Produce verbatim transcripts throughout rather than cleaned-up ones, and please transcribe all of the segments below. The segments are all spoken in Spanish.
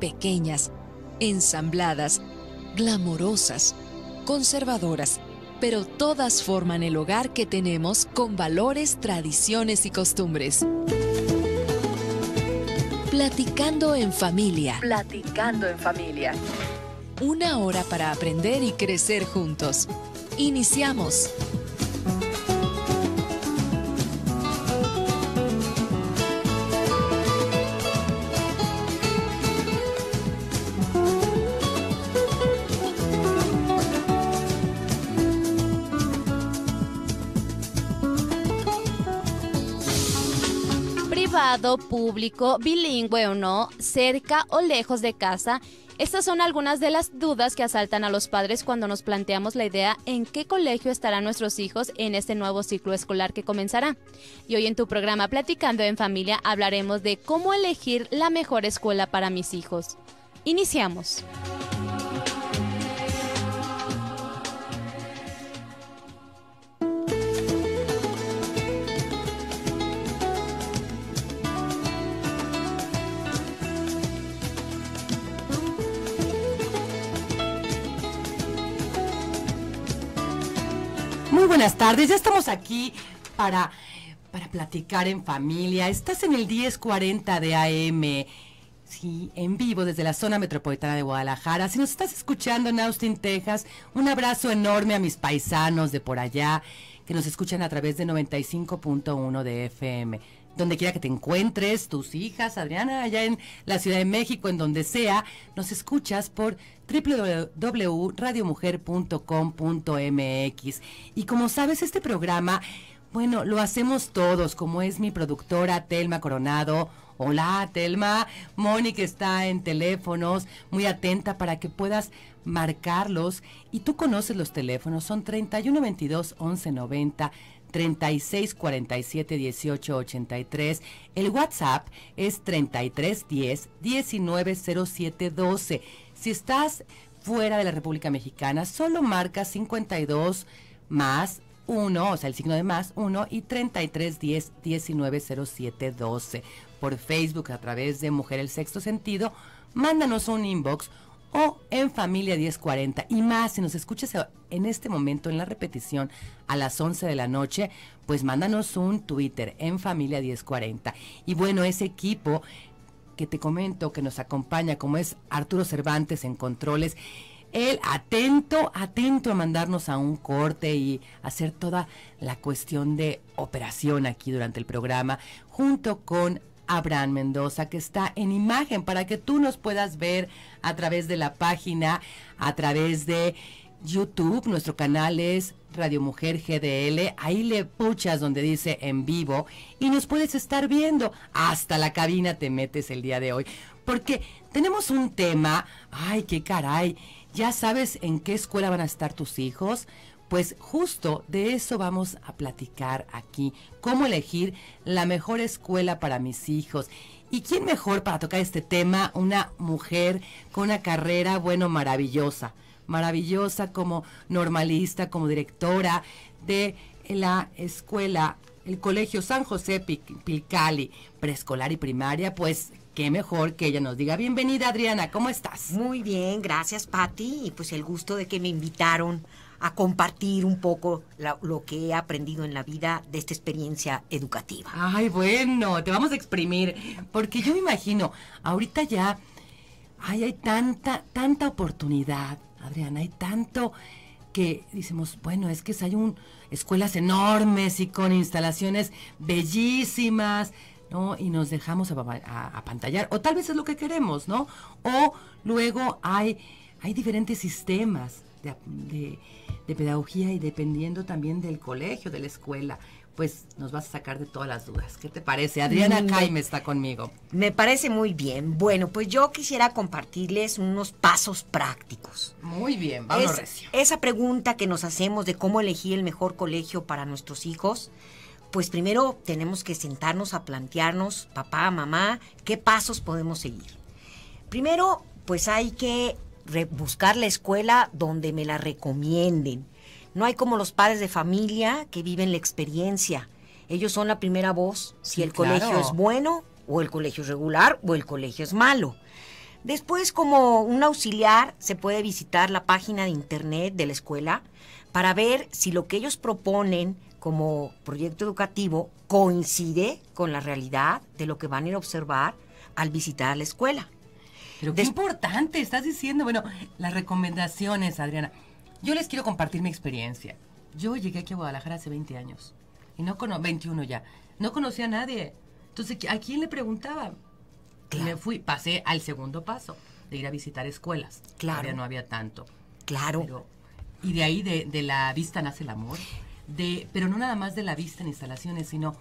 pequeñas, ensambladas, glamorosas, conservadoras, pero todas forman el hogar que tenemos con valores, tradiciones y costumbres. Platicando en familia. Platicando en familia. Una hora para aprender y crecer juntos. Iniciamos. Privado, público, bilingüe o no, cerca o lejos de casa. Estas son algunas de las dudas que asaltan a los padres cuando nos planteamos la idea en qué colegio estarán nuestros hijos en este nuevo ciclo escolar que comenzará. Y hoy en tu programa Platicando en Familia hablaremos de cómo elegir la mejor escuela para mis hijos. Iniciamos. Muy buenas tardes, ya estamos aquí para, para platicar en familia. Estás en el diez cuarenta de A M, sí, en vivo desde la zona metropolitana de Guadalajara. Si nos estás escuchando en Austin, Texas, un abrazo enorme a mis paisanos de por allá que nos escuchan a través de noventa y cinco punto uno de F M. Donde quiera que te encuentres, tus hijas, Adriana, allá en la Ciudad de México, en donde sea, nos escuchas por doble u doble u doble u punto radio mujer punto com punto m x. Y como sabes, este programa, bueno, lo hacemos todos, como es mi productora Telma Coronado. Hola, Telma. Moni, que está en teléfonos, muy atenta para que puedas marcarlos. Y tú conoces los teléfonos, son treinta y uno veintidós once noventa, treinta y seis cuarenta y siete dieciocho ochenta y tres. El WhatsApp es treinta y tres diez diecinueve cero siete doce. Si estás fuera de la República Mexicana, solo marca cincuenta y dos más uno, o sea, el signo de más uno, y treinta y tres diez diecinueve cero siete doce. Por Facebook, a través de Mujer el Sexto Sentido, mándanos un inbox o en Familia diez cuarenta. Y más, si nos escuchas en este momento en la repetición a las once de la noche, pues mándanos un Twitter en Familia diez cuarenta. Y bueno, ese equipo que te comento que nos acompaña, como es Arturo Cervantes en controles, él atento, atento a mandarnos a un corte y hacer toda la cuestión de operación aquí durante el programa, junto con Abraham Mendoza, que está en imagen para que tú nos puedas ver a través de la página, a través de YouTube. Nuestro canal es Radio Mujer G D L, ahí le puchas donde dice en vivo y nos puedes estar viendo. Hasta la cabina te metes el día de hoy, porque tenemos un tema, ay, qué caray, ¿ya sabes en qué escuela van a estar tus hijos? Pues justo de eso vamos a platicar aquí, cómo elegir la mejor escuela para mis hijos. ¿Y quién mejor para tocar este tema? Una mujer con una carrera, bueno, maravillosa, maravillosa como normalista, como directora de la escuela, el Colegio San José Pilcali, preescolar y primaria. Pues qué mejor que ella nos diga. Bienvenida, Adriana, ¿cómo estás? Muy bien, gracias, Pati, y pues el gusto de que me invitaron a compartir un poco la, lo que he aprendido en la vida de esta experiencia educativa. Ay, bueno, te vamos a exprimir, porque yo me imagino, ahorita ya, ay, hay tanta, tanta oportunidad, Adriana, hay tanto que decimos, bueno, es que hay un, escuelas enormes y con instalaciones bellísimas, ¿no? Y nos dejamos apantallar, o tal vez es lo que queremos, ¿no? O luego hay, hay diferentes sistemas de, de, de pedagogía y dependiendo también del colegio, de la escuela, pues nos vas a sacar de todas las dudas. ¿Qué te parece? Adriana Jaime está conmigo. Me parece muy bien. Bueno, pues yo quisiera compartirles unos pasos prácticos. Muy bien, vamos es, recio. Esa pregunta que nos hacemos de cómo elegir el mejor colegio para nuestros hijos, pues primero tenemos que sentarnos a plantearnos, papá, mamá, qué pasos podemos seguir. Primero, pues hay que buscar la escuela donde me la recomienden. No hay como los padres de familia que viven la experiencia. Ellos son la primera voz si sí, el claro. colegio es bueno o el colegio es regular o el colegio es malo. Después, como un auxiliar, se puede visitar la página de internet de la escuela para ver si lo que ellos proponen como proyecto educativo coincide con la realidad de lo que van a ir a observar al visitar la escuela. Pero qué Des importante, estás diciendo, bueno, las recomendaciones, Adriana. Yo les quiero compartir mi experiencia. Yo llegué aquí a Guadalajara hace veinte años, y no conozco, veintiuno ya, no conocía a nadie. Entonces, ¿a quién le preguntaba? Claro. Me fui, pasé al segundo paso, de ir a visitar escuelas. Claro. Todavía no había tanto. Claro. Pero, y de ahí, de, de la vista nace el amor. De, pero no nada más de la vista en instalaciones, sino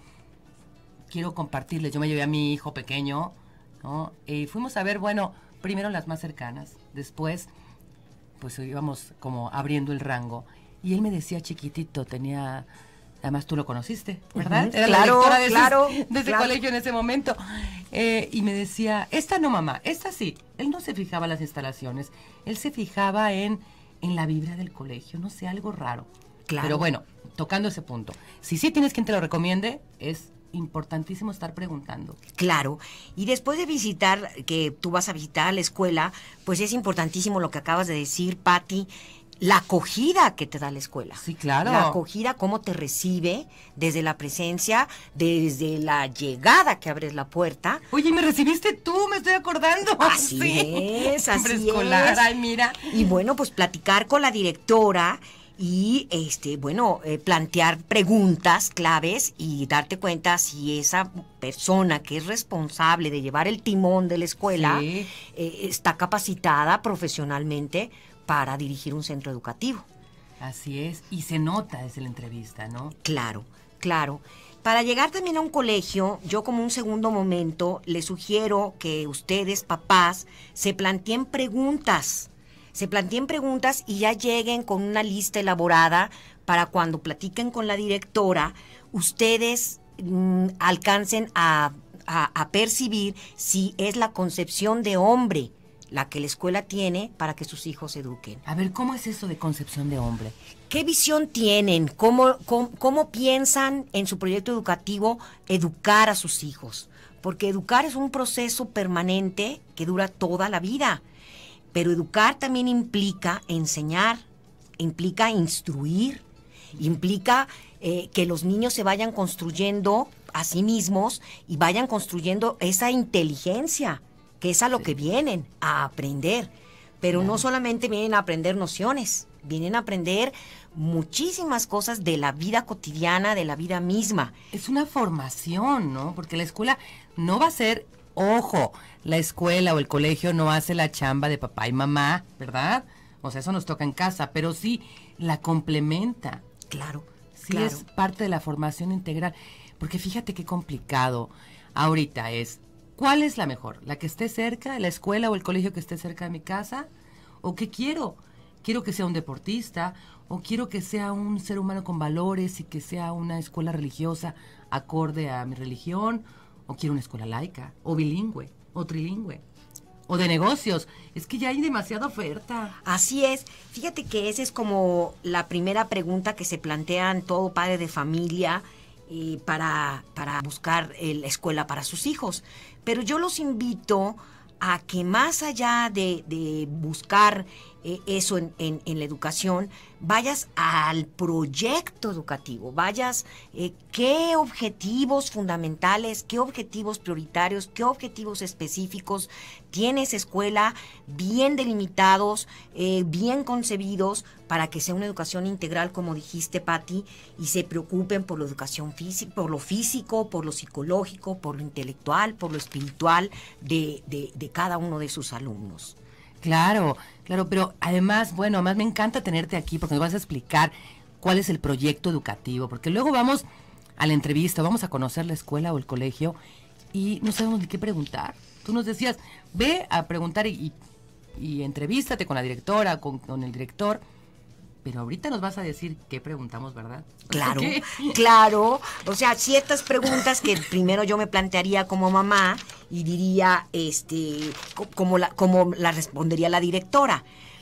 quiero compartirles. Yo me llevé a mi hijo pequeño, ¿no? Y fuimos a ver, bueno, primero las más cercanas, después, pues íbamos como abriendo el rango. Y él me decía chiquitito, tenía, además tú lo conociste, ¿verdad? Uh-huh. Era claro, la directora de ese, claro, de ese claro. colegio en ese momento. Eh, y me decía, esta no, mamá, esta sí. Él no se fijaba en las instalaciones, él se fijaba en, en la vibra del colegio, no sé, algo raro. Claro. Pero bueno, tocando ese punto, si sí tienes quien te lo recomiende, es importantísimo estar preguntando. Claro, y después de visitar, que tú vas a visitar la escuela, pues es importantísimo lo que acabas de decir, Patti, la acogida que te da la escuela. Sí, claro. La acogida, cómo te recibe desde la presencia, desde la llegada que abres la puerta. Oye, me recibiste tú, me estoy acordando. Así sí. es, así Preescolar, es. Ay, mira. Y bueno, pues platicar con la directora y, este, bueno, eh, plantear preguntas claves y darte cuenta si esa persona que es responsable de llevar el timón de la escuela Sí. eh, está capacitada profesionalmente para dirigir un centro educativo. Así es, y se nota desde la entrevista, ¿no? Claro, claro. Para llegar también a un colegio, yo como un segundo momento les sugiero que ustedes, papás, se planteen preguntas. Se planteen preguntas y ya lleguen con una lista elaborada para cuando platiquen con la directora, ustedes mmm, alcancen a, a, a percibir si es la concepción de hombre la que la escuela tiene para que sus hijos se eduquen. A ver, ¿cómo es eso de concepción de hombre? ¿Qué visión tienen? ¿Cómo, cómo, cómo piensan en su proyecto educativo educar a sus hijos? Porque educar es un proceso permanente que dura toda la vida. Pero educar también implica enseñar, implica instruir, implica eh, que los niños se vayan construyendo a sí mismos y vayan construyendo esa inteligencia, que es a lo sí. que vienen a aprender. Pero claro. no solamente vienen a aprender nociones, vienen a aprender muchísimas cosas de la vida cotidiana, de la vida misma. Es una formación, ¿no? Porque la escuela no va a ser, ojo, la escuela o el colegio no hace la chamba de papá y mamá, ¿verdad? O sea, eso nos toca en casa, pero sí la complementa. Claro, Sí claro. es parte de la formación integral. Porque fíjate qué complicado ahorita es. ¿Cuál es la mejor? ¿La que esté cerca, la escuela o el colegio que esté cerca de mi casa? ¿O qué quiero? ¿Quiero que sea un deportista? ¿O quiero que sea un ser humano con valores y que sea una escuela religiosa acorde a mi religión? ¿O quiero una escuela laica? ¿O bilingüe? ¿O trilingüe? ¿O de negocios? Es que ya hay demasiada oferta. Así es. Fíjate que esa es como la primera pregunta que se plantean todo padre de familia eh, para, para buscar eh, la escuela para sus hijos. Pero yo los invito a que más allá de, de buscar eh, eso en, en, en la educación, vayas al proyecto educativo, vayas eh, qué objetivos fundamentales, qué objetivos prioritarios, qué objetivos específicos tiene esa escuela, bien delimitados, eh, bien concebidos, para que sea una educación integral, como dijiste, Patti, y se preocupen por la educación física, por lo físico, por lo psicológico, por lo intelectual, por lo espiritual de, de, de cada uno de sus alumnos. Claro, claro, pero además, bueno, además me encanta tenerte aquí porque nos vas a explicar cuál es el proyecto educativo, porque luego vamos a la entrevista, vamos a conocer la escuela o el colegio y no sabemos ni qué preguntar. Tú nos decías, ve a preguntar y, y, y entrevístate con la directora, con, con el director, pero ahorita nos vas a decir qué preguntamos, ¿verdad? Claro, ¿Qué? claro. O sea, ciertas preguntas que primero yo me plantearía como mamá y diría, este, como la, como la respondería la directora.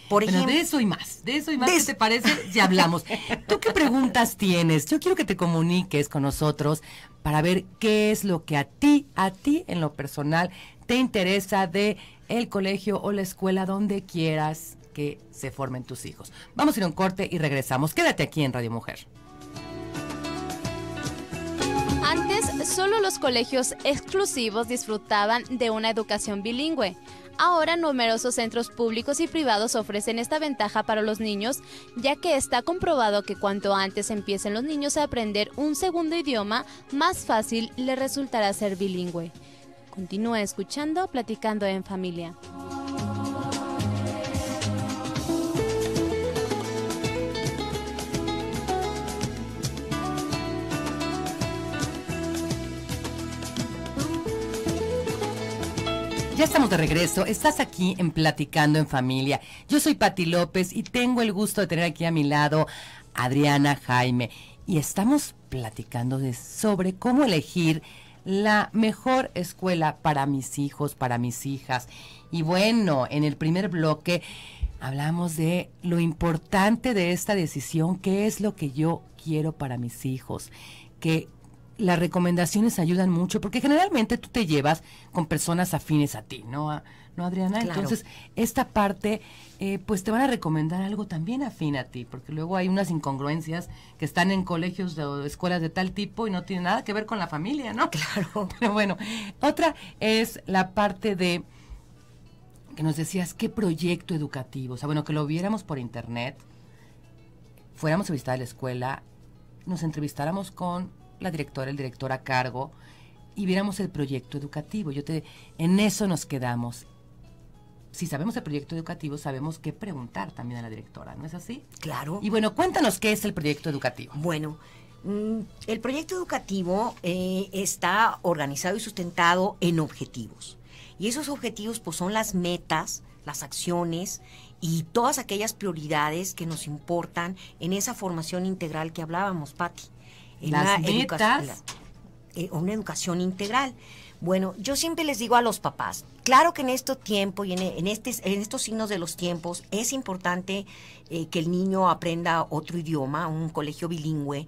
Por bueno, ejemplo, de eso y más, de eso y más, de ¿qué eso. te parece? Ya hablamos. ¿Tú qué preguntas tienes? Yo quiero que te comuniques con nosotros para ver qué es lo que a ti, a ti en lo personal, te interesa de el colegio o la escuela donde quieras que se formen tus hijos. Vamos a ir a un corte y regresamos. Quédate aquí en Radio Mujer. Antes, solo los colegios exclusivos disfrutaban de una educación bilingüe. Ahora, numerosos centros públicos y privados ofrecen esta ventaja para los niños, ya que está comprobado que cuanto antes empiecen los niños a aprender un segundo idioma, más fácil les resultará ser bilingüe. Continúa escuchando Platicando en Familia. Ya estamos de regreso, estás aquí en Platicando en Familia. Yo soy Pati López y tengo el gusto de tener aquí a mi lado a Adriana Jaime. Y estamos platicando de, sobre cómo elegir la mejor escuela para mis hijos, para mis hijas. Y bueno, en el primer bloque hablamos de lo importante de esta decisión, qué es lo que yo quiero para mis hijos, que las recomendaciones ayudan mucho, porque generalmente tú te llevas con personas afines a ti, ¿no, ¿No Adriana? Claro. Entonces, esta parte, eh, pues te van a recomendar algo también afín a ti, porque luego hay unas incongruencias que están en colegios o escuelas de tal tipo y no tienen nada que ver con la familia, ¿no? Claro. Pero bueno, otra es la parte de que nos decías, ¿qué proyecto educativo? O sea, bueno, que lo viéramos por internet, fuéramos a visitar la escuela, nos entrevistáramos con la directora, el director a cargo, y viéramos el proyecto educativo. Yo te, en eso nos quedamos. Si sabemos el proyecto educativo, sabemos qué preguntar también a la directora, ¿no es así? Claro. Y bueno, cuéntanos qué es el proyecto educativo. Bueno, mm, el proyecto educativo eh, está organizado y sustentado en objetivos. Y esos objetivos pues son las metas, las acciones y todas aquellas prioridades que nos importan en esa formación integral que hablábamos, Pati. En Las una metas. educación- la- eh, una educación integral. Bueno, yo siempre les digo a los papás, claro que en este tiempo y en, en, este, en estos signos de los tiempos es importante eh, que el niño aprenda otro idioma, un colegio bilingüe.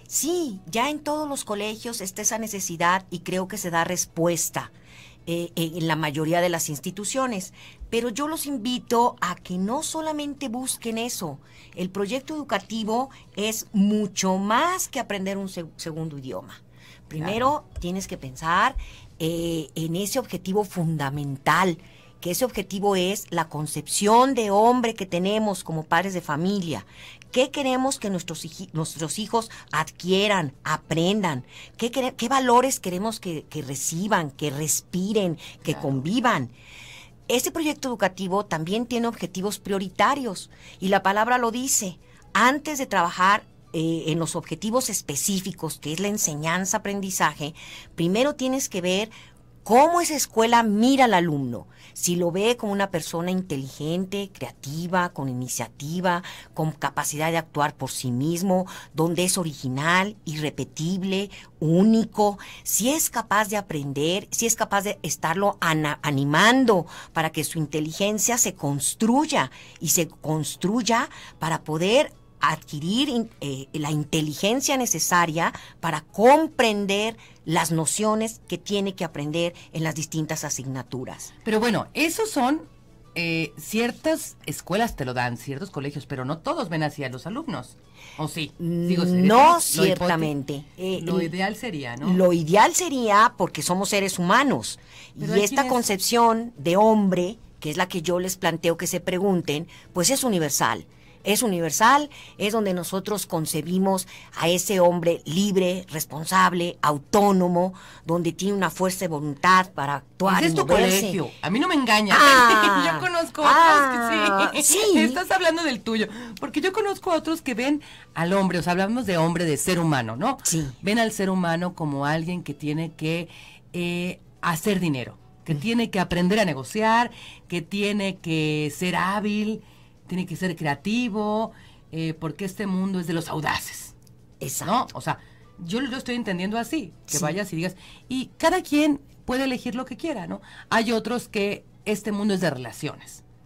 Sí, ya en todos los colegios está esa necesidad y creo que se da respuesta eh, en la mayoría de las instituciones. Pero yo los invito a que no solamente busquen eso. El proyecto educativo es mucho más que aprender un seg- segundo idioma. Primero, claro, tienes que pensar eh, en ese objetivo fundamental, que ese objetivo es la concepción de hombre que tenemos como padres de familia. ¿Qué queremos que nuestros, hij- nuestros hijos adquieran, aprendan? ¿Qué, quere- qué valores queremos que, que reciban, que respiren, que claro, convivan? Este proyecto educativo también tiene objetivos prioritarios y la palabra lo dice. Antes de trabajar eh, en los objetivos específicos, que es la enseñanza-aprendizaje, primero tienes que ver cómo esa escuela mira al alumno. Si lo ve como una persona inteligente, creativa, con iniciativa, con capacidad de actuar por sí mismo, donde es original, irrepetible, único, si es capaz de aprender, si es capaz de estarlo ana- animando para que su inteligencia se construya y se construya para poder adquirir eh, la inteligencia necesaria para comprender las nociones que tiene que aprender en las distintas asignaturas. Pero bueno, esos son eh, ciertas escuelas te lo dan, ciertos colegios, pero no todos ven así a los alumnos. ¿O sí? Digo, no, lo ciertamente. Eh, lo ideal sería, ¿no? Lo ideal sería porque somos seres humanos. Pero y esta quienes... concepción de hombre, que es la que yo les planteo que se pregunten, pues es universal. Es universal, es donde nosotros concebimos a ese hombre libre, responsable, autónomo, donde tiene una fuerza de voluntad para actuar. Es y tu moverse. colegio, a mí no me engañas. Ah, yo conozco ah, otros que sí. sí. Estás hablando del tuyo, porque yo conozco a otros que ven al hombre, o sea, hablamos de hombre, de ser humano, ¿no? Sí. Ven al ser humano como alguien que tiene que eh, hacer dinero, que mm. tiene que aprender a negociar, que tiene que ser hábil, tiene que ser creativo, eh, porque este mundo es de los audaces. Exacto. ¿No? O sea, yo lo estoy entendiendo así, que sí. vayas y digas, y cada quien puede elegir lo que quiera, ¿no? Hay otros que este mundo es de relaciones.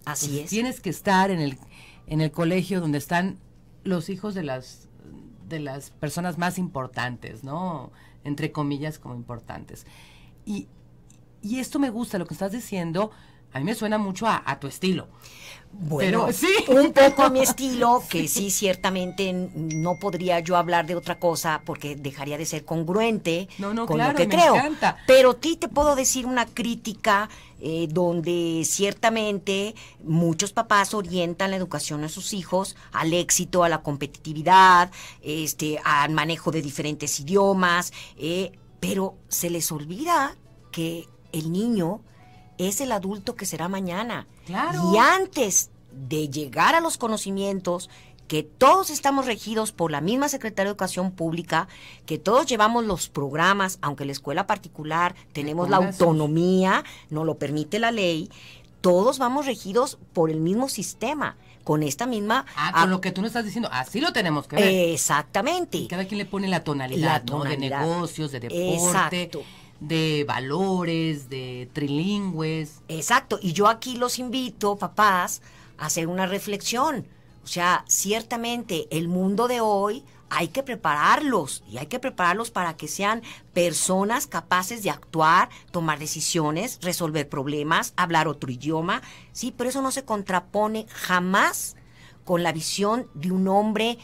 Así Pues es. Tienes que estar en el, en el colegio donde están los hijos de las, de las personas más importantes, ¿no? Entre comillas, como importantes. Y, y esto me gusta, lo que estás diciendo, a mí me suena mucho a, a tu estilo. Bueno, Pero, sí. un poco a mi estilo, que sí, ciertamente no podría yo hablar de otra cosa porque dejaría de ser congruente No, no, con claro, lo que me creo. encanta. Pero sí te puedo decir una crítica eh, donde ciertamente muchos papás orientan la educación de sus hijos al éxito, a la competitividad, este, al manejo de diferentes idiomas, eh, pero se les olvida que el niño es el adulto que será mañana. Claro. Y antes de llegar a los conocimientos, que todos estamos regidos por la misma Secretaría de Educación Pública, que todos llevamos los programas, aunque la escuela particular tenemos la autonomía, nos lo permite la ley, todos vamos regidos por el mismo sistema, con esta misma... Ah, con lo que tú nos estás diciendo, así lo tenemos que ver. Exactamente. Y cada quien le pone la tonalidad, La ¿no? tonalidad. De negocios, de deporte, Exacto. de valores, de trilingües. Exacto, y yo aquí los invito, papás, a hacer una reflexión. O sea, ciertamente el mundo de hoy hay que prepararlos, y hay que prepararlos para que sean personas capaces de actuar, tomar decisiones, resolver problemas, hablar otro idioma. Sí, pero eso no se contrapone jamás con la visión de un hombre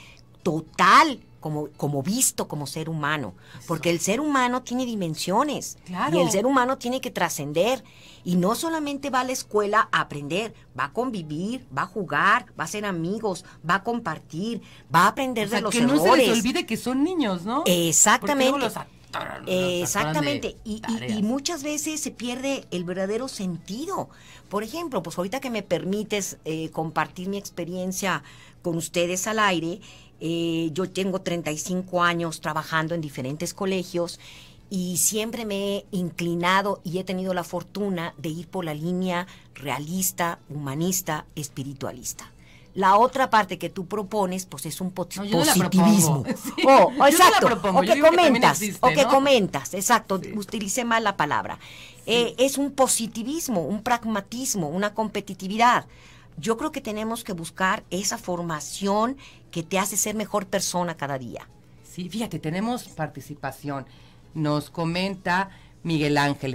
total, Como, como visto como ser humano, porque el ser humano tiene dimensiones. Claro. Y el ser humano tiene que trascender, y no solamente va a la escuela a aprender, va a convivir, va a jugar, va a ser amigos, va a compartir, va a aprender O sea, de los que no errores. se les olvide que son niños, ¿no? Exactamente. Porque luego los atoran, los Exactamente, atoran de y, y- tareas. y muchas veces se pierde el verdadero sentido. Por ejemplo, pues ahorita que me permites eh, compartir mi experiencia con ustedes al aire, eh, yo tengo treinta y cinco años trabajando en diferentes colegios y siempre me he inclinado y he tenido la fortuna de ir por la línea realista, humanista, espiritualista. La otra parte que tú propones, pues es un po- No, yo no la positivismo. propongo. Sí. Oh, Yo no la exacto. propongo, O yo que digo que también comentas, existe, o que ¿no? comentas, exacto. Sí. Utilicé mal la palabra. Eh, es un positivismo, un pragmatismo, una competitividad. Yo creo que tenemos que buscar esa formación que te hace ser mejor persona cada día. Sí, fíjate, tenemos participación. Nos comenta Miguel Ángel.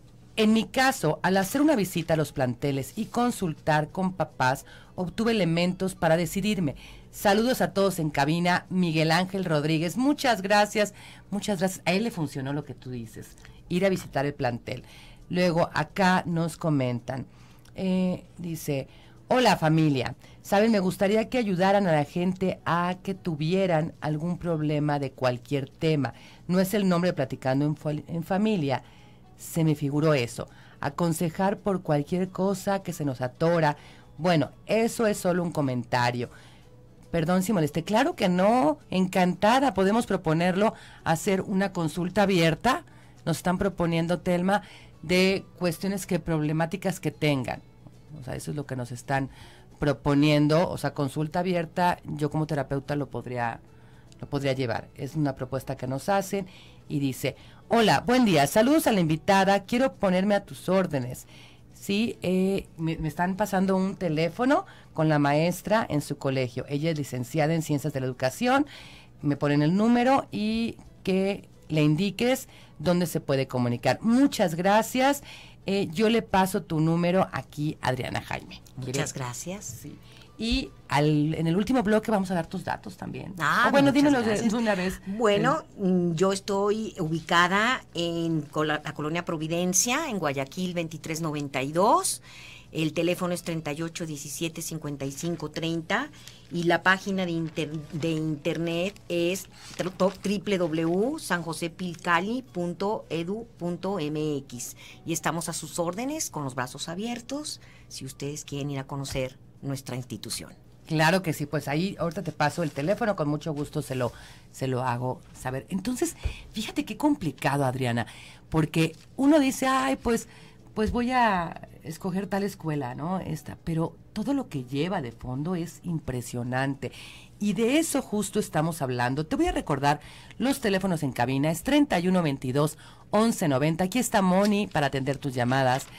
En mi caso, al hacer una visita a los planteles y consultar con papás, obtuve elementos para decidirme. Saludos a todos en cabina, Miguel Ángel Rodríguez. Muchas gracias, muchas gracias. A él le funcionó lo que tú dices, ir a visitar el plantel. Luego, acá nos comentan, eh, dice... Hola familia, saben, me gustaría que ayudaran a la gente a que tuvieran algún problema de cualquier tema. No es el nombre Platicando en, fo- en Familia, se me figuró eso. Aconsejar por cualquier cosa que se nos atora. Bueno, eso es solo un comentario. Perdón si molesté. Claro que no, encantada, podemos proponerlo, hacer una consulta abierta. Nos están proponiendo, Telma, de cuestiones que problemáticas que tengan. O sea, eso es lo que nos están proponiendo, o sea, consulta abierta, yo como terapeuta lo podría, lo podría llevar. Es una propuesta que nos hacen y dice, hola, buen día, saludos a la invitada, quiero ponerme a tus órdenes. Sí, eh, me, me están pasando un teléfono con la maestra en su colegio. Ella es licenciada en Ciencias de la Educación, me ponen el número y que le indiques dónde se puede comunicar. Muchas gracias. Eh, yo le paso tu número aquí, Adriana Jaime. Muchas gracias. Sí. Y al, en el último bloque vamos a dar tus datos también. Ah, O bueno, muchas dímelo de, gracias. de una vez. Bueno, mm, yo estoy ubicada en cola- la colonia Providencia, en Guayaquil veintitrés noventa y dos. El teléfono es treinta y ocho diecisiete cincuenta y cinco treinta y la página de, inter- de internet es doble u doble u doble u punto san josé pilcali punto edu punto m x y estamos a sus órdenes con los brazos abiertos si ustedes quieren ir a conocer nuestra institución. Claro que sí, pues ahí ahorita te paso el teléfono, con mucho gusto se lo, se lo hago saber. Entonces, fíjate qué complicado, Adriana, porque uno dice, ay, pues, pues voy a escoger tal escuela, ¿no? Esta, pero todo lo que lleva de fondo es impresionante. Y de eso justo estamos hablando. Te voy a recordar los teléfonos en cabina, es treinta y uno veintidós once noventa. Aquí está Moni para atender tus llamadas.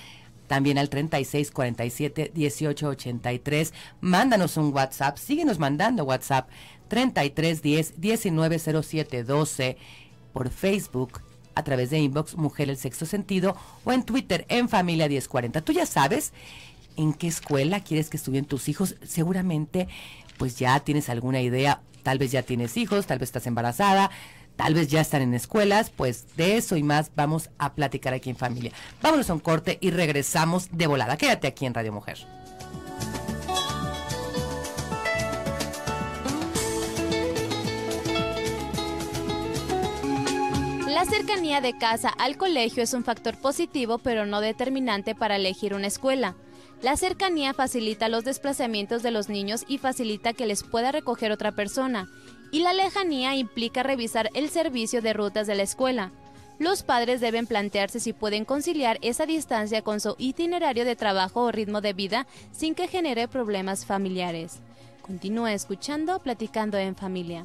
también al treinta y seis cuarenta y siete dieciocho ochenta y tres. Mándanos un WhatsApp, síguenos mandando WhatsApp treinta y tres diez diecinueve cero siete doce, por Facebook a través de inbox Mujer el Sexto Sentido, o en Twitter en Familia diez cuarenta. Tú ya sabes en qué escuela quieres que estudien tus hijos. Seguramente pues ya tienes alguna idea, tal vez ya tienes hijos, tal vez estás embarazada, tal vez ya están en escuelas. Pues de eso y más vamos a platicar aquí en Familia. Vámonos a un corte y regresamos de volada. Quédate aquí en Radio Mujer. La cercanía de casa al colegio es un factor positivo, pero no determinante para elegir una escuela. La cercanía facilita los desplazamientos de los niños y facilita que les pueda recoger otra persona. Y la lejanía implica revisar el servicio de rutas de la escuela. Los padres deben plantearse si pueden conciliar esa distancia con su itinerario de trabajo o ritmo de vida sin que genere problemas familiares. Continúa escuchando Platicando en Familia.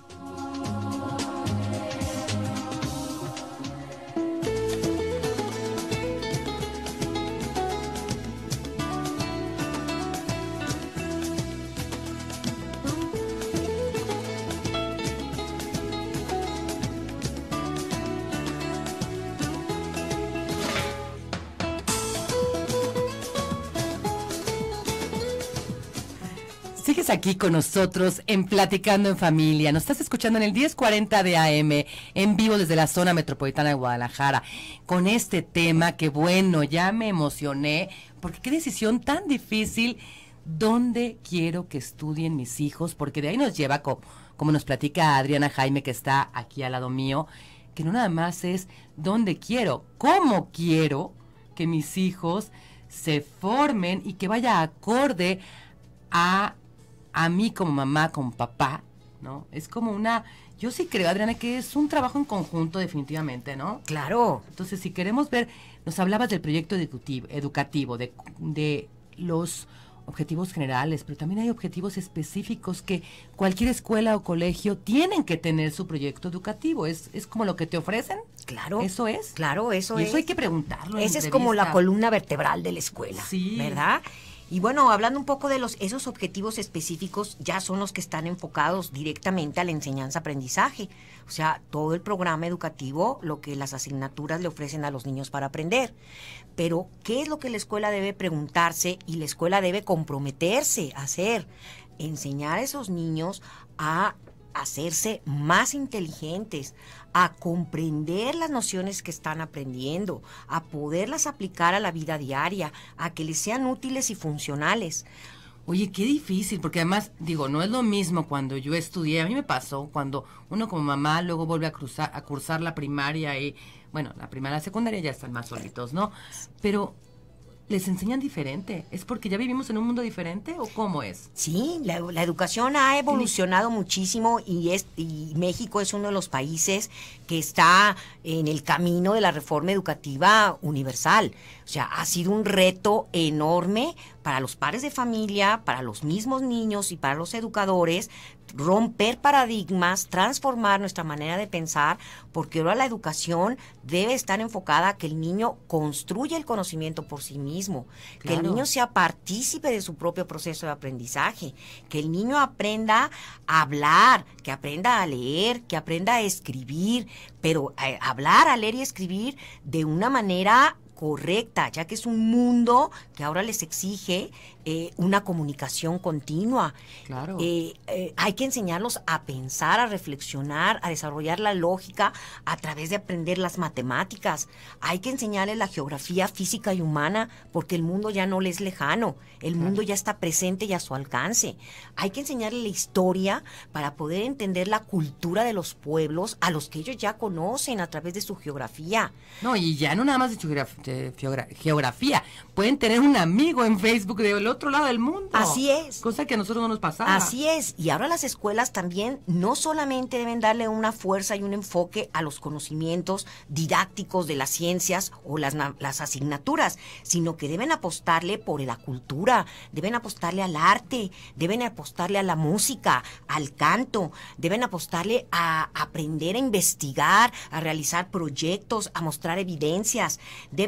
Sigues aquí con nosotros en Platicando en Familia. Nos estás escuchando en el diez cuarenta de A M, en vivo desde la zona metropolitana de Guadalajara, con este tema que, bueno, ya me emocioné, porque qué decisión tan difícil. ¿Dónde quiero que estudien mis hijos? Porque de ahí nos lleva, como, como nos platica Adriana Jaime, que está aquí al lado mío, que no nada más es dónde quiero, cómo quiero que mis hijos se formen y que vaya acorde a... a mí como mamá, como papá, ¿no? Es como una... Yo sí creo, Adriana, que es un trabajo en conjunto definitivamente, ¿no? Claro. Entonces, si queremos ver... Nos hablabas del proyecto educativo, educativo de, de los objetivos generales, pero también hay objetivos específicos que cualquier escuela o colegio tienen que tener su proyecto educativo. ¿Es, es como lo que te ofrecen? Claro. ¿Eso es? Claro, eso y es. eso hay que preguntarlo. Esa es como la columna vertebral de la escuela, sí, ¿verdad? Y bueno, hablando un poco de los esos objetivos específicos, ya son los que están enfocados directamente a la enseñanza-aprendizaje. O sea, todo el programa educativo, lo que las asignaturas le ofrecen a los niños para aprender. Pero, ¿qué es lo que la escuela debe preguntarse y la escuela debe comprometerse a hacer? Enseñar a esos niños a hacerse más inteligentes, a comprender las nociones que están aprendiendo, a poderlas aplicar a la vida diaria, a que les sean útiles y funcionales. Oye, qué difícil, porque además, digo, no es lo mismo cuando yo estudié. A mí me pasó cuando uno como mamá luego vuelve a, cruzar, a cursar la primaria y, bueno, la primaria y la secundaria ya están más solitos, ¿no? Pero les enseñan diferente. ¿Es porque ya vivimos en un mundo diferente o cómo es? Sí, la, la educación ha evolucionado muchísimo y, es, y México es uno de los países que está en el camino de la reforma educativa universal. O sea, ha sido un reto enorme para los padres de familia, para los mismos niños y para los educadores, romper paradigmas, transformar nuestra manera de pensar, porque ahora la educación debe estar enfocada a que el niño construya el conocimiento por sí mismo, claro, que el niño sea partícipe de su propio proceso de aprendizaje, que el niño aprenda a hablar, que aprenda a leer, que aprenda a escribir, pero a hablar, a leer y escribir de una manera correcta, ya que es un mundo que ahora les exige eh, una comunicación continua. Claro. Eh, eh, hay que enseñarlos a pensar, a reflexionar, a desarrollar la lógica a través de aprender las matemáticas. Hay que enseñarles la geografía física y humana, porque el mundo ya no les es lejano, el claro. mundo ya está presente y a su alcance. Hay que enseñarles la historia para poder entender la cultura de los pueblos a los que ellos ya conocen a través de su geografía. No, y ya no nada más de geografía. De geografía, pueden tener un amigo en Facebook del otro lado del mundo. Así es. Cosa que a nosotros no nos pasaba. Así es, y ahora las escuelas también no solamente deben darle una fuerza y un enfoque a los conocimientos didácticos de las ciencias o las, las asignaturas, sino que deben apostarle por la cultura, deben apostarle al arte, deben apostarle a la música, al canto, deben apostarle a aprender a investigar, a realizar proyectos, a mostrar evidencias, debe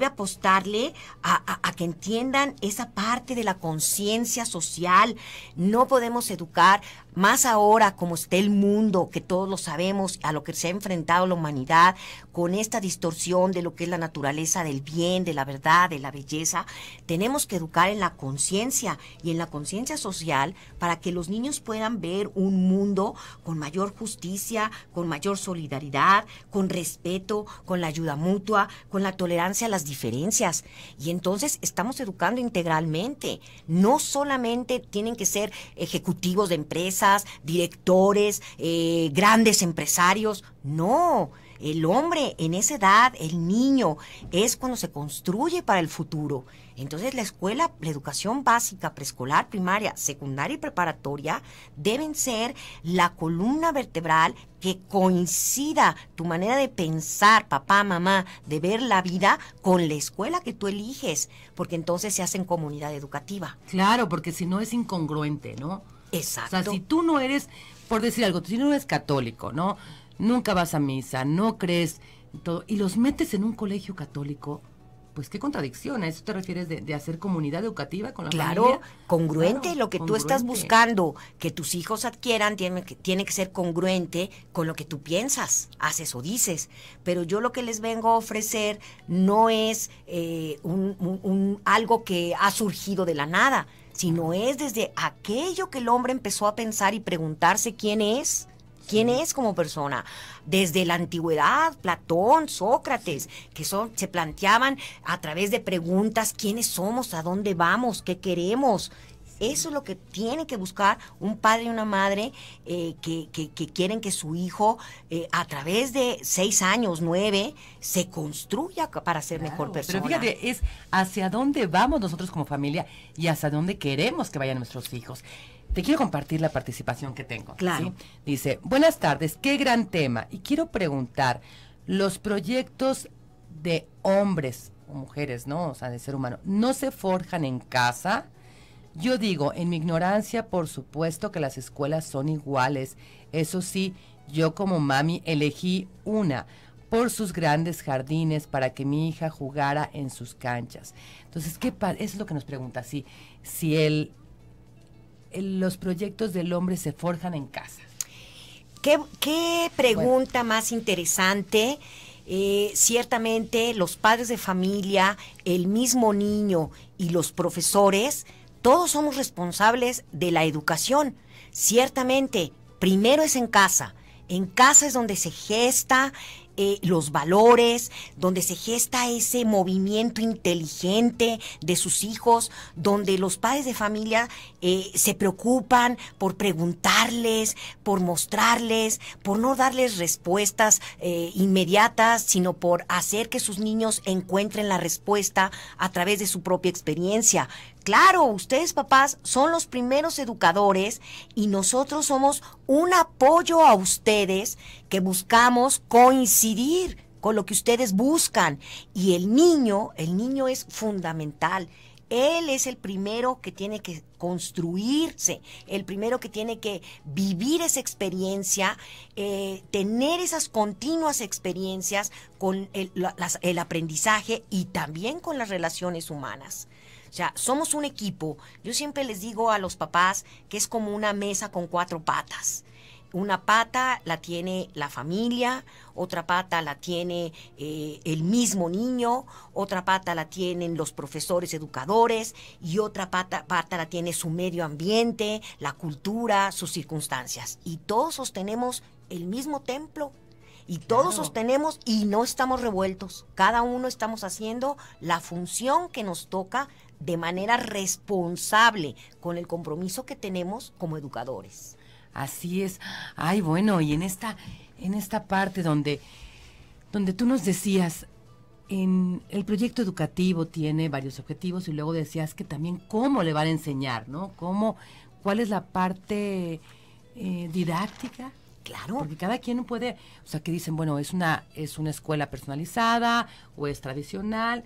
apostarle a, a, a que entiendan esa parte de la conciencia social. No podemos educar, más ahora como está el mundo, que todos lo sabemos, a lo que se ha enfrentado la humanidad, con esta distorsión de lo que es la naturaleza del bien, de la verdad, de la belleza. Tenemos que educar en la conciencia y en la conciencia social para que los niños puedan ver un mundo con mayor justicia, con mayor solidaridad, con respeto, con la ayuda mutua, con la tolerancia a las diferencias. Y entonces estamos educando integralmente. No solamente tienen que ser ejecutivos de empresas, directores, eh, grandes empresarios. No, el hombre en esa edad, el niño, es cuando se construye para el futuro. Entonces la escuela, la educación básica, preescolar, primaria, secundaria y preparatoria deben ser la columna vertebral que coincida tu manera de pensar, papá, mamá, de ver la vida con la escuela que tú eliges, porque entonces se hacen comunidad educativa. Claro, porque si no es incongruente, ¿no? Exacto. O sea, si tú no eres, por decir algo, si no eres católico, ¿no? Nunca vas a misa, no crees todo, y los metes en un colegio católico, pues qué contradicción. ¿A eso te refieres de, de hacer comunidad educativa con la claro, familia? Congruente, Claro, lo que congruente. tú estás buscando que tus hijos adquieran tiene que, tiene que ser congruente con lo que tú piensas, haces o dices. Pero yo lo que les vengo a ofrecer no es eh, un, un, un, algo que ha surgido de la nada, sino es desde aquello que el hombre empezó a pensar y preguntarse quién es. ¿Quién es como persona? Desde la antigüedad, Platón, Sócrates, que son, se planteaban a través de preguntas quiénes somos, a dónde vamos, qué queremos. Eso es lo que tiene que buscar un padre y una madre eh, que, que, que quieren que su hijo eh, a través de seis años, nueve, se construya para ser Claro, mejor persona. Pero fíjate, es hacia dónde vamos nosotros como familia y hacia dónde queremos que vayan nuestros hijos. Te quiero compartir la participación que tengo. Claro. ¿Sí? Dice, buenas tardes, qué gran tema. Y quiero preguntar, los proyectos de hombres o mujeres, ¿no? O sea, de ser humano, ¿no se forjan en casa? Yo digo, en mi ignorancia, por supuesto que las escuelas son iguales. Eso sí, yo como mami elegí una por sus grandes jardines para que mi hija jugara en sus canchas. Entonces, ¿qué pa- eso es lo que nos pregunta, si, si el, el- los proyectos del hombre se forjan en casa. ¿Qué, qué pregunta bueno. más interesante? Eh, ciertamente los padres de familia, el mismo niño y los profesores, todos somos responsables de la educación. Ciertamente, primero es en casa. En casa es donde se gesta eh, los valores, donde se gesta ese movimiento inteligente de sus hijos, donde los padres de familia eh, se preocupan por preguntarles, por mostrarles, por no darles respuestas eh, inmediatas, sino por hacer que sus niños encuentren la respuesta a través de su propia experiencia. Claro, ustedes papás son los primeros educadores y nosotros somos un apoyo a ustedes que buscamos coincidir con lo que ustedes buscan. Y el niño, el niño es fundamental. Él es el primero que tiene que construirse, el primero que tiene que vivir esa experiencia, eh, tener esas continuas experiencias con el, la, las, el aprendizaje y también con las relaciones humanas. O sea, somos un equipo. Yo siempre les digo a los papás que es como una mesa con cuatro patas. Una pata la tiene la familia, otra pata la tiene eh, el mismo niño, otra pata la tienen los profesores educadores y otra pata, pata la tiene su medio ambiente, la cultura, sus circunstancias. Y todos sostenemos el mismo templo. Y todos claro. sostenemos y no estamos revueltos. Cada uno estamos haciendo la función que nos toca de manera responsable con el compromiso que tenemos como educadores. Así es. Ay, bueno, y en esta, en esta parte donde, donde tú nos decías, en el proyecto educativo tiene varios objetivos y luego decías que también cómo le van a enseñar, ¿no? Cómo, cuál es la parte eh, didáctica. Claro. Porque cada quien puede, o sea, que dicen, bueno, es una, es una escuela personalizada o es tradicional.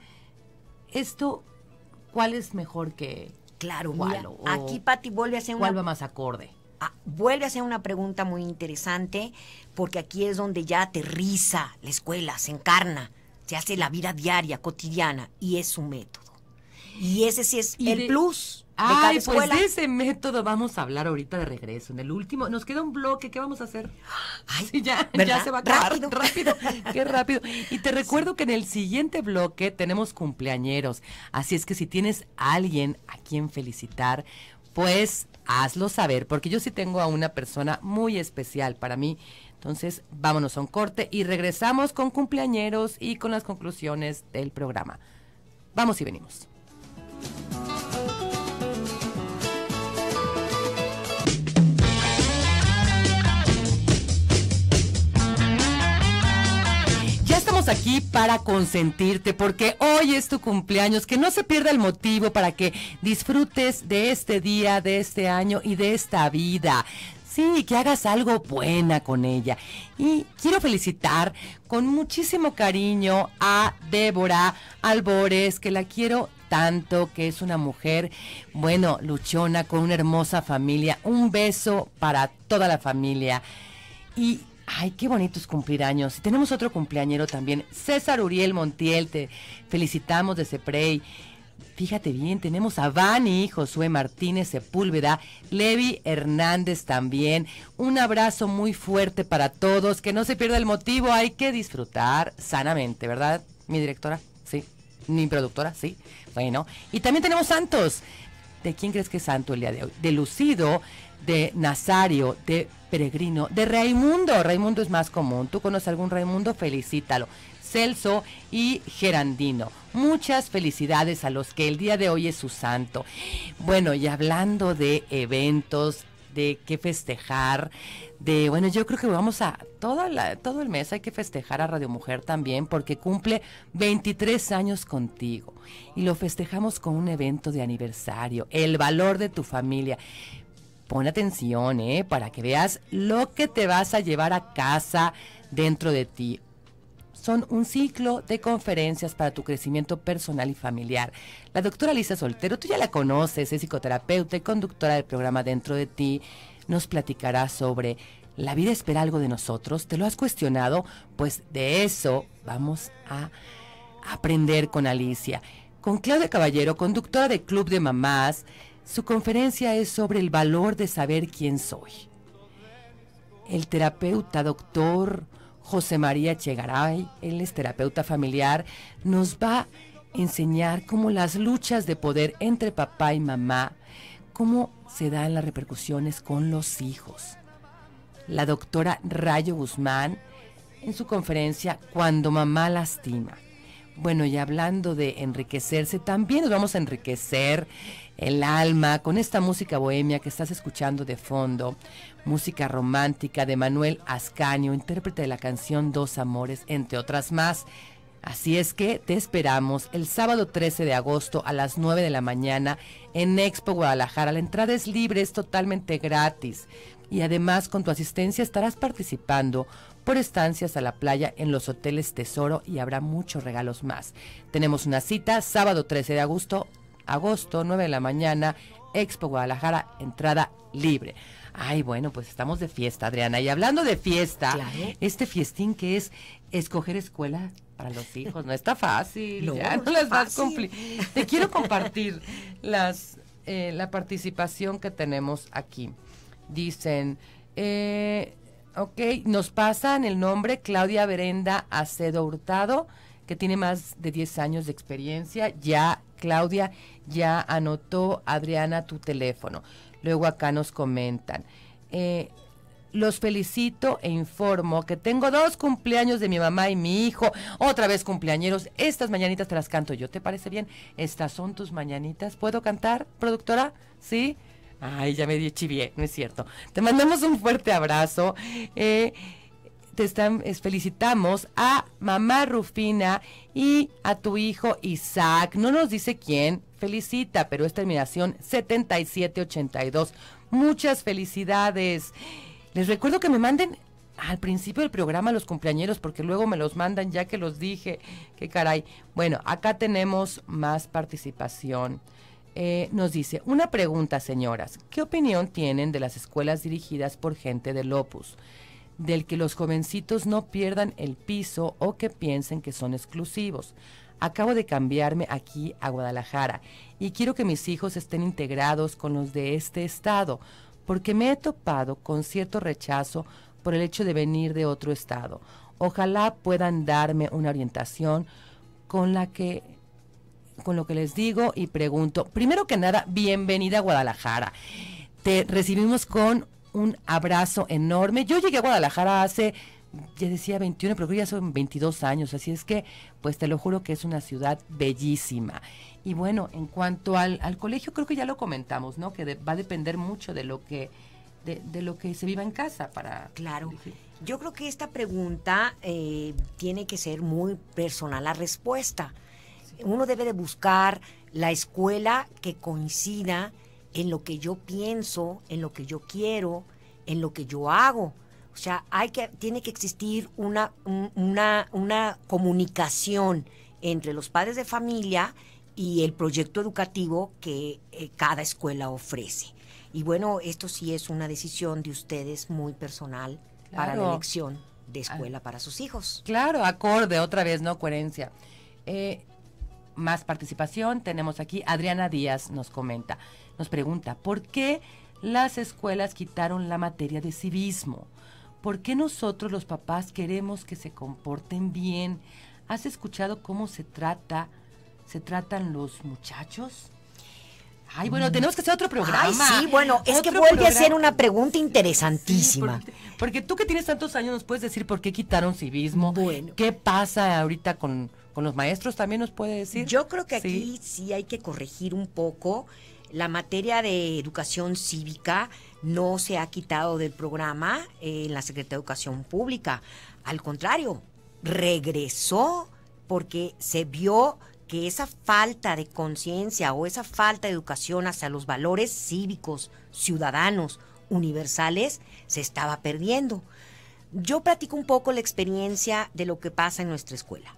Esto, ¿cuál es mejor que claro, cuál? Mira, o, aquí Pati vuelve a hacer ¿cuál una... va más acorde? Ah, vuelve a hacer una pregunta muy interesante, porque aquí es donde ya aterriza la escuela, se encarna. se hace la vida diaria, cotidiana, y es su método. Y ese sí es el de, plus de ay, cada escuela. Pues de ese método vamos a hablar ahorita de regreso. En el último, nos queda un bloque, ¿qué vamos a hacer? Ay, sí, ya, ¿verdad? ya se va a acabar. Rápido. Rápido, qué rápido. Y te recuerdo que en el siguiente bloque tenemos cumpleañeros. Así es que si tienes a alguien a quien felicitar, pues hazlo saber, porque yo sí tengo a una persona muy especial para mí. Entonces, vámonos a un corte y regresamos con cumpleañeros y con las conclusiones del programa. Vamos y venimos. Ya estamos aquí para consentirte porque hoy es tu cumpleaños, que no se pierda el motivo para que disfrutes de este día, de este año y de esta vida. Sí, que hagas algo buena con ella. Y quiero felicitar con muchísimo cariño a Débora Albores, que la quiero tanto, que es una mujer, bueno, luchona, con una hermosa familia. Un beso para toda la familia. Y, ay, qué bonito es cumplir años. Y tenemos otro cumpleañero también, César Uriel Montiel, te felicitamos de Ceprey. Fíjate bien, tenemos a Vani, Josué Martínez Sepúlveda, Levi Hernández también. Un abrazo muy fuerte para todos, que no se pierda el motivo, hay que disfrutar sanamente, ¿verdad? Mi directora, sí. Mi productora, sí. Bueno, y también tenemos santos. ¿De quién crees que es santo el día de hoy? De Lucido, de Nazario, de Peregrino, de Raimundo. Raimundo es más común. ¿Tú conoces algún Raimundo? Felicítalo. Celso y Gerandino. Muchas felicidades a los que el día de hoy es su santo. Bueno, y hablando de eventos, de qué festejar, de, bueno, yo creo que vamos a, toda la, todo el mes hay que festejar a Radio Mujer también, porque cumple veintitrés años contigo. Y lo festejamos con un evento de aniversario, el valor de tu familia. Pon atención, ¿eh? Para que veas lo que te vas a llevar a casa dentro de ti. Son un ciclo de conferencias para tu crecimiento personal y familiar. La doctora Lisa Soltero, tú ya la conoces, es psicoterapeuta y conductora del programa Dentro de Ti. Nos platicará sobre ¿la vida espera algo de nosotros? ¿Te lo has cuestionado? Pues de eso vamos a aprender con Alicia. Con Claudia Caballero, conductora de Club de Mamás, su conferencia es sobre el valor de saber quién soy. El terapeuta doctor José María Chegaray, él es terapeuta familiar, nos va a enseñar cómo las luchas de poder entre papá y mamá, cómo se dan las repercusiones con los hijos. La doctora Rayo Guzmán, en su conferencia Cuando mamá lastima. Bueno, y hablando de enriquecerse, también nos vamos a enriquecer el alma con esta música bohemia que estás escuchando de fondo, música romántica de Manuel Ascanio, intérprete de la canción Dos Amores, entre otras más. Así es que te esperamos el sábado trece de agosto a las nueve de la mañana en Expo Guadalajara. La entrada es libre, es totalmente gratis. Y además con tu asistencia estarás participando por estancias a la playa en los hoteles Tesoro y habrá muchos regalos más. Tenemos una cita sábado trece de agosto, agosto nueve de la mañana, Expo Guadalajara, entrada libre. Ay, bueno, pues estamos de fiesta, Adriana. Y hablando de fiesta, claro, este fiestín que es escoger escuela para los hijos, no está fácil. No, ya no no las vas fácil. a cumplir. Te quiero compartir las eh, la participación que tenemos aquí. Dicen, eh, ok, nos pasan el nombre Claudia Berenda Acedo Hurtado, que tiene más de diez años de experiencia. Ya, Claudia, ya anotó, Adriana, tu teléfono. Luego acá nos comentan, eh, los felicito e informo que tengo dos cumpleaños de mi mamá y mi hijo, otra vez cumpleañeros. Estas mañanitas te las canto yo, ¿te parece bien? Estas son tus mañanitas. ¿Puedo cantar, productora? ¿Sí? Ay, ya me di chivié, no es cierto. Te mandamos un fuerte abrazo. Eh, te están, es, felicitamos a mamá Rufina y a tu hijo Isaac. No nos dice quién felicita, pero es terminación setenta y siete ochenta y dos. Muchas felicidades. Les recuerdo que me manden al principio del programa los cumpleañeros, porque luego me los mandan ya que los dije. Qué caray. Bueno, acá tenemos más participación. Eh, nos dice, una pregunta, señoras, ¿qué opinión tienen de las escuelas dirigidas por gente del Opus? del que los jovencitos no pierdan el piso o que piensen que son exclusivos. Acabo de cambiarme aquí a Guadalajara y quiero que mis hijos estén integrados con los de este estado, porque me he topado con cierto rechazo por el hecho de venir de otro estado. Ojalá puedan darme una orientación con la que, con lo que les digo y pregunto. Primero que nada, bienvenida a Guadalajara. Te recibimos con un abrazo enorme. Yo llegué a Guadalajara hace, ya decía veintiuno, pero creo que ya son veintidós años, así es que, pues te lo juro que es una ciudad bellísima. Y bueno, en cuanto al, al colegio, creo que ya lo comentamos, ¿no? Que de, va a depender mucho de lo que, de, de lo que se viva en casa para... Claro. elegir. Yo creo que esta pregunta eh, tiene que ser muy personal la respuesta. Uno debe de buscar la escuela que coincida en lo que yo pienso, en lo que yo quiero, en lo que yo hago. O sea, hay que, tiene que existir una, una, una comunicación entre los padres de familia y el proyecto educativo que eh, cada escuela ofrece. Y bueno, esto sí es una decisión de ustedes muy personal, claro, para la elección de escuela ah, para sus hijos. Claro, acorde, otra vez, ¿no? Coherencia. Eh, más participación, tenemos aquí, Adriana Díaz nos comenta, nos pregunta, ¿por qué las escuelas quitaron la materia de civismo? ¿Por qué nosotros los papás queremos que se comporten bien? ¿Has escuchado cómo se trata, se tratan los muchachos? Ay, bueno, tenemos que hacer otro programa. Ay, sí, bueno, es que vuelve programa. a ser una pregunta interesantísima. Sí, porque, porque tú que tienes tantos años nos puedes decir por qué quitaron civismo. Bueno. ¿Qué pasa ahorita con, con los maestros? ¿También nos puede decir? Yo creo que aquí sí, sí hay que corregir un poco. La materia de educación cívica no se ha quitado del programa eh, en la Secretaría de Educación Pública. Al contrario, regresó porque se vio que esa falta de conciencia o esa falta de educación hacia los valores cívicos, ciudadanos, universales, se estaba perdiendo. Yo platico un poco la experiencia de lo que pasa en nuestra escuela.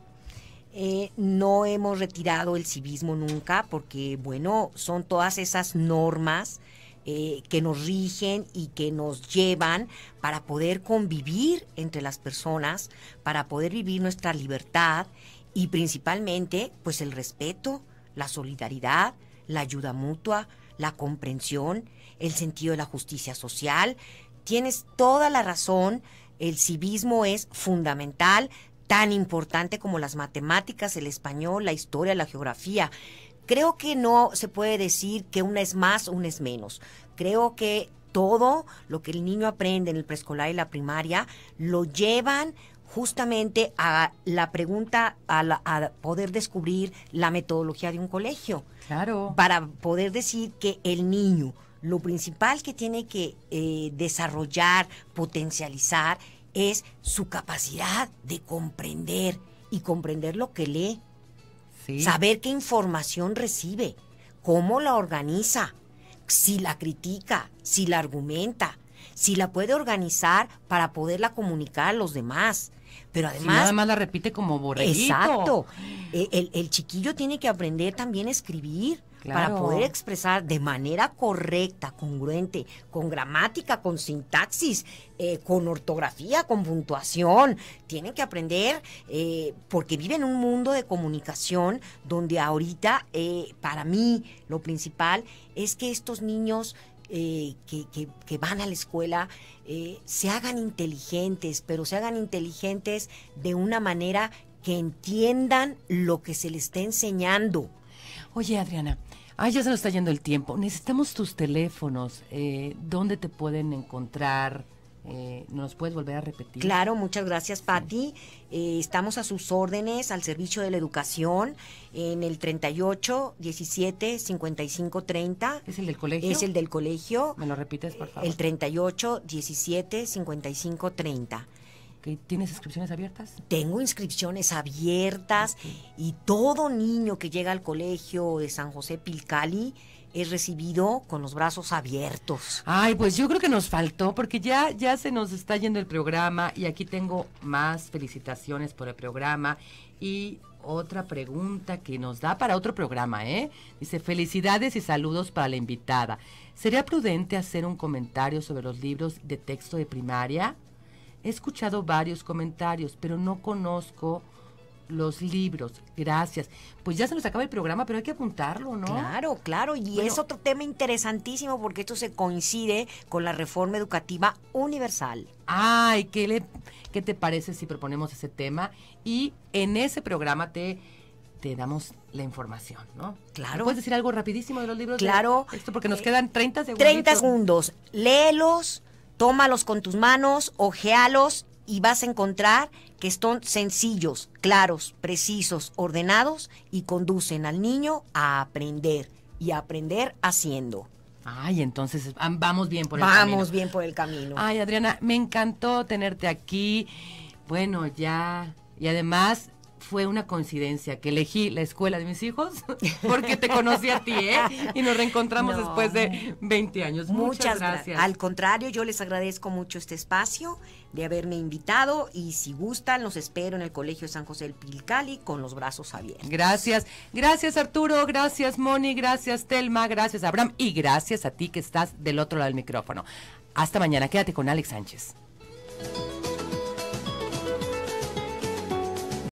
Eh, no hemos retirado el civismo nunca porque, bueno, son todas esas normas eh, que nos rigen y que nos llevan para poder convivir entre las personas, para poder vivir nuestra libertad y principalmente, pues el respeto, la solidaridad, la ayuda mutua, la comprensión, el sentido de la justicia social. Tienes toda la razón, el civismo es fundamental, tan importante como las matemáticas, el español, la historia, la geografía. Creo que no se puede decir que una es más o una es menos. Creo que todo lo que el niño aprende en el preescolar y la primaria lo llevan justamente a la pregunta, a, la, a poder descubrir la metodología de un colegio. Claro. Para poder decir que el niño, lo principal que tiene que eh, desarrollar, potencializar, es su capacidad de comprender y comprender lo que lee. Sí. Saber qué información recibe, cómo la organiza, si la critica, si la argumenta, si la puede organizar para poderla comunicar a los demás. Pero además... Si nada más la repite como borreguito. Exacto. El, el, el chiquillo tiene que aprender también a escribir, claro, para poder expresar de manera correcta, congruente, con gramática, con sintaxis, eh, con ortografía, con puntuación. Tienen que aprender eh, porque viven en un mundo de comunicación donde ahorita, eh, para mí, lo principal es que estos niños... Eh, que, que, que van a la escuela eh, se hagan inteligentes, pero se hagan inteligentes de una manera que entiendan lo que se les está enseñando. Oye, Adriana, ay, ya se nos está yendo el tiempo. Necesitamos tus teléfonos. Eh, ¿Dónde te pueden encontrar? Eh, ¿Nos puedes volver a repetir? Claro, muchas gracias, Pati. Sí. Eh, estamos a sus órdenes al servicio de la educación en el treinta y ocho, diecisiete, cincuenta y cinco, treinta. ¿Es el del colegio? Es el del colegio. ¿Me lo repites, por favor? El treinta y ocho, diecisiete, cincuenta y cinco, treinta. ¿Tienes inscripciones abiertas? Tengo inscripciones abiertas, okay, y todo niño que llega al colegio de San José Pilcali es recibido con los brazos abiertos. Ay, pues yo creo que nos faltó, porque ya, ya se nos está yendo el programa, y aquí tengo más felicitaciones por el programa, y otra pregunta que nos da para otro programa, ¿eh? Dice, felicidades y saludos para la invitada. ¿Sería prudente hacer un comentario sobre los libros de texto de primaria? He escuchado varios comentarios, pero no conozco los libros. Gracias. Pues ya se nos acaba el programa, pero hay que apuntarlo, ¿no? Claro, claro. Y Bueno, es otro tema interesantísimo porque esto se coincide con la reforma educativa universal. Ay, ¿qué, le, ¿qué te parece si proponemos ese tema? Y en ese programa te, te damos la información, ¿no? Claro. ¿Me ¿Puedes decir algo rapidísimo de los libros? Claro. De esto, porque nos quedan treinta segundos. treinta segundos. Léelos, tómalos con tus manos, ojealos y vas a encontrar que son sencillos, claros, precisos, ordenados y conducen al niño a aprender y a aprender haciendo. Ay, entonces vamos bien por el camino. Vamos bien por el camino. Ay, Adriana, me encantó tenerte aquí. Bueno, ya, y además fue una coincidencia que elegí la escuela de mis hijos porque te conocí a ti, ¿eh? Y nos reencontramos No. después de veinte años. Muchas, Muchas gracias. Al contrario, yo les agradezco mucho este espacio de haberme invitado y si gustan, los espero en el Colegio San José del Pilcali con los brazos abiertos. Gracias, gracias Arturo, gracias Moni, gracias Telma, gracias Abraham y gracias a ti que estás del otro lado del micrófono. Hasta mañana, quédate con Alex Sánchez.